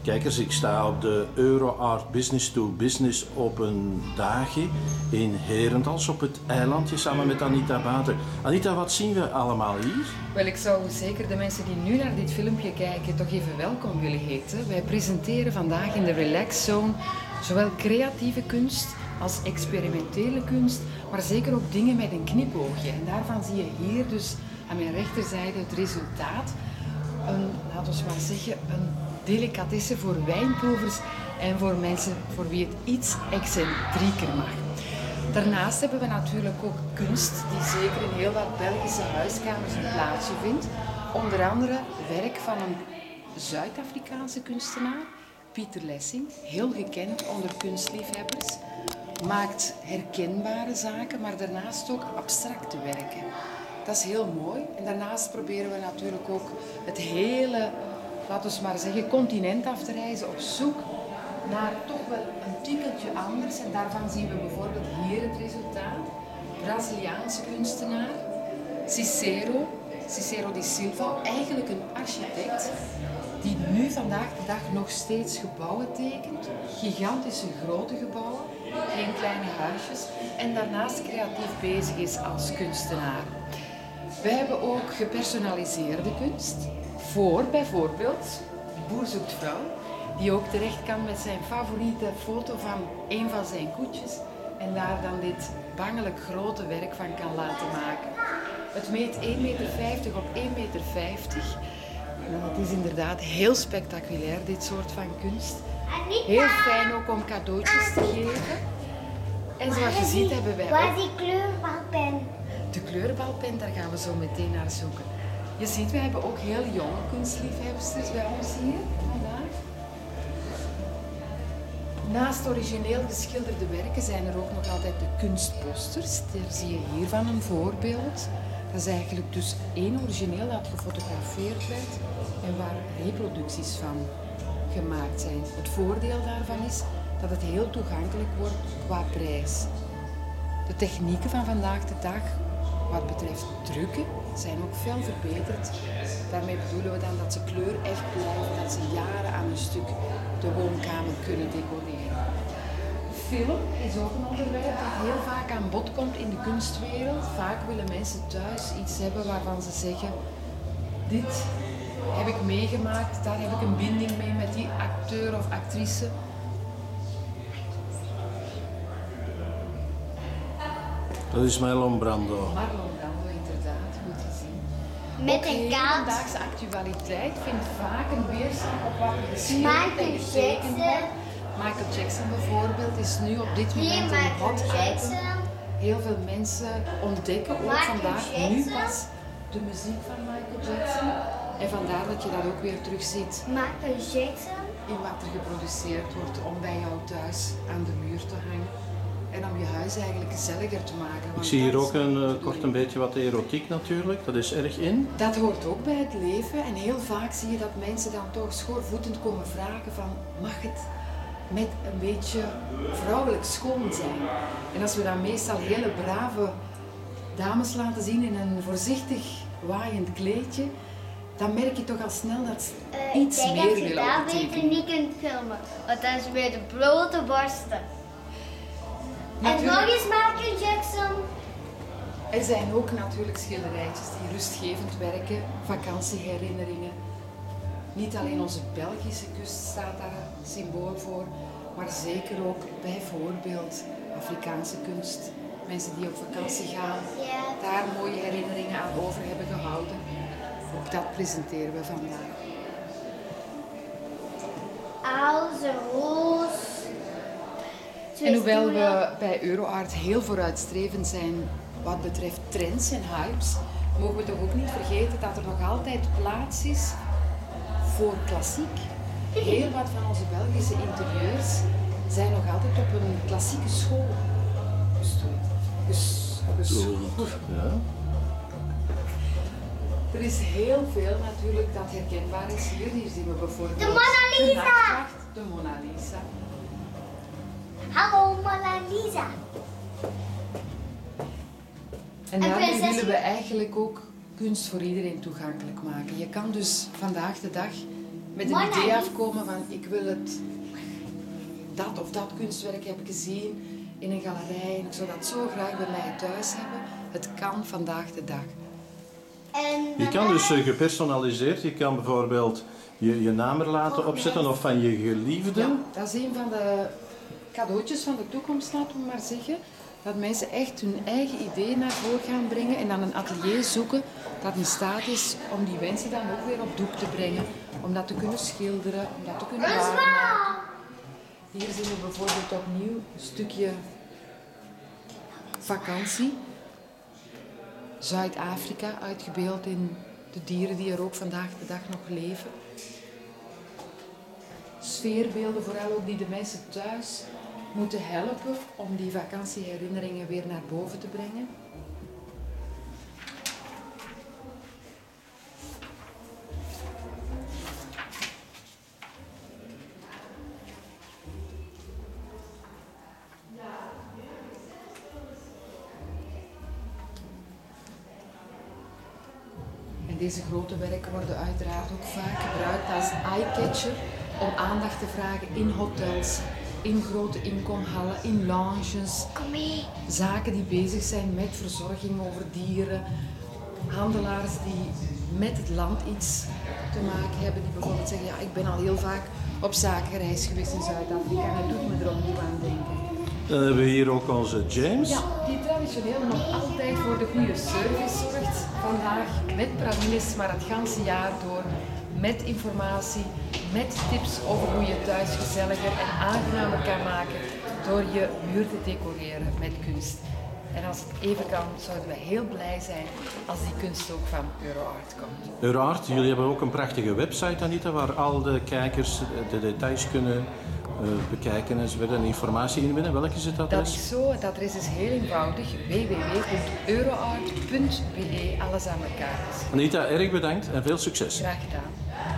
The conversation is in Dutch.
Kijk eens, ik sta op de Euroart Business to Business op een dagje in Herentals op het eilandje samen met Anita Bader. Anita, wat zien we allemaal hier? Wel, ik zou zeker de mensen die nu naar dit filmpje kijken toch even welkom willen heten. Wij presenteren vandaag in de Relax Zone zowel creatieve kunst als experimentele kunst, maar zeker ook dingen met een knipoogje. En daarvan zie je hier dus aan mijn rechterzijde het resultaat. Laten we maar zeggen, een delicatesse voor wijnproevers en voor mensen voor wie het iets excentrieker mag. Daarnaast hebben we natuurlijk ook kunst die zeker in heel wat Belgische huiskamers een plaatsje vindt. Onder andere werk van een Zuid-Afrikaanse kunstenaar, Pieter Lessing, heel gekend onder kunstliefhebbers. Maakt herkenbare zaken, maar daarnaast ook abstracte werken. Dat is heel mooi. En daarnaast proberen we natuurlijk ook het hele, laten we maar zeggen, continent af te reizen op zoek naar toch wel een tikkeltje anders. En daarvan zien we bijvoorbeeld hier het resultaat. Braziliaanse kunstenaar, Cicero di Silva, eigenlijk een architect die nu vandaag de dag nog steeds gebouwen tekent. Gigantische grote gebouwen, geen kleine huisjes. En daarnaast creatief bezig is als kunstenaar. We hebben ook gepersonaliseerde kunst voor bijvoorbeeld Boer zoekt vrouw, die ook terecht kan met zijn favoriete foto van een van zijn koetjes en daar dan dit bangelijk grote werk van kan laten maken. Het meet 1,50 meter op 1,50 meter. En het is inderdaad heel spectaculair, dit soort van kunst. Heel fijn ook om cadeautjes te geven. En zoals je ziet hebben wij Waar ook... is die kleurbalpen? De kleurenbalpen, daar gaan we zo meteen naar zoeken. Je ziet, we hebben ook heel jonge kunstliefhebbers bij ons hier vandaag. Naast origineel geschilderde werken zijn er ook nog altijd de kunstposters. Daar zie je hiervan een voorbeeld. Dat is eigenlijk dus één origineel dat gefotografeerd werd en waar reproducties van gemaakt zijn. Het voordeel daarvan is dat het heel toegankelijk wordt qua prijs. De technieken van vandaag de dag, wat betreft drukken, zijn ook veel verbeterd. Daarmee bedoelen we dan dat ze kleur echt blijven, dat ze jaren aan een stuk de woonkamer kunnen decoreren. Film is ook een onderwerp dat heel vaak aan bod komt in de kunstwereld. Vaak willen mensen thuis iets hebben waarvan ze zeggen, dit heb ik meegemaakt, daar heb ik een binding mee met die acteur of actrice. Dat is Marlon Brando. Marlon Brando, inderdaad, goed gezien. Met Ook een kaart. hedendaagse actualiteit vindt vaak een weerstand op wat er geschreven en Michael getekend Jackson. wordt. Michael Jackson bijvoorbeeld is nu op dit Hier moment een Michael hot item. Jackson. Heel veel mensen ontdekken ook Michael vandaag nu Jackson. pas de muziek van Michael Jackson. En vandaar dat je dat ook weer terugziet Michael Jackson. in wat er geproduceerd wordt om bij jou thuis aan de muur te hangen. En om je huis eigenlijk gezelliger te maken. Ik want zie hier dat is ook de kort bedoeling. een beetje wat erotiek natuurlijk, dat is erg in. Dat hoort ook bij het leven en heel vaak zie je dat mensen dan toch schoorvoetend komen vragen van mag het met een beetje vrouwelijk schoon zijn? En als we dan meestal hele brave dames laten zien in een voorzichtig waaiend kleedje, dan merk je toch al snel dat ze iets Ik denk meer dat je willen daar op het beter tekenen. niet kunt filmen, want dat is weer de blote borsten. En nog Natuurlijk, eens Michael Jackson. er zijn ook natuurlijk schilderijtjes die rustgevend werken, vakantieherinneringen. Niet alleen onze Belgische kust staat daar een symbool voor, maar zeker ook bijvoorbeeld Afrikaanse kunst. Mensen die op vakantie gaan, Ja. daar mooie herinneringen aan over hebben gehouden. Ook dat presenteren we vandaag. Als een roos. En hoewel we bij Euroart heel vooruitstrevend zijn wat betreft trends en hypes, mogen we toch ook niet vergeten dat er nog altijd plaats is voor klassiek. Heel wat van onze Belgische interieurs zijn nog altijd op een klassieke school geschoold. Ja. Er is heel veel natuurlijk dat herkenbaar is hier. Hier zien we bijvoorbeeld De Mona Lisa! de nachtwacht, de Mona Lisa. Hallo Mona Lisa. En En daarmee prinses- willen we eigenlijk ook kunst voor iedereen toegankelijk maken. Je kan dus vandaag de dag met een idee afkomen van ik wil het, dat of dat kunstwerk heb ik gezien in een galerij en ik zou dat zo graag bij mij thuis hebben. Het kan vandaag de dag. Je kan dus gepersonaliseerd, je kan bijvoorbeeld je naam er laten opzetten of van je geliefde. Ja, dat is een van de cadeautjes van de toekomst, laten we maar zeggen. Dat mensen echt hun eigen idee naar voren gaan brengen en dan een atelier zoeken dat in staat is om die wensen dan ook weer op doek te brengen. Om dat te kunnen schilderen, om dat te kunnen waarmaken. Hier zien we bijvoorbeeld opnieuw een stukje vakantie. Zuid-Afrika, uitgebeeld in de dieren die er ook vandaag de dag nog leven. Sfeerbeelden, vooral ook die de mensen thuis moeten helpen om die vakantieherinneringen weer naar boven te brengen. En deze grote werken worden uiteraard ook vaak gebruikt als eye-catcher om aandacht te vragen in hotels, in grote inkomhallen, in lounges. Zaken die bezig zijn met verzorging over dieren. Handelaars die met het land iets te maken hebben. Die bijvoorbeeld zeggen, ja, ik ben al heel vaak op zakenreis geweest in Zuid-Afrika en het doet me er opnieuw aan denken. Dan hebben we hier ook onze James. Ja, die traditioneel nog altijd voor de goede service zorgt. Vandaag met pralines, maar het ganse jaar door. Met informatie, met tips over hoe je het thuis gezelliger en aangenamer kan maken door je muur te decoreren met kunst. En als het even kan, zouden wij heel blij zijn als die kunst ook van Euroart komt. Euroart, jullie hebben ook een prachtige website, Anita, waar al de kijkers de details kunnen bekijken en ze willen informatie inwinnen. Welk is het adres? Dat is zo, het adres is heel eenvoudig, www.euroart.be, alles aan elkaar. Anita, erg bedankt en veel succes. Graag gedaan.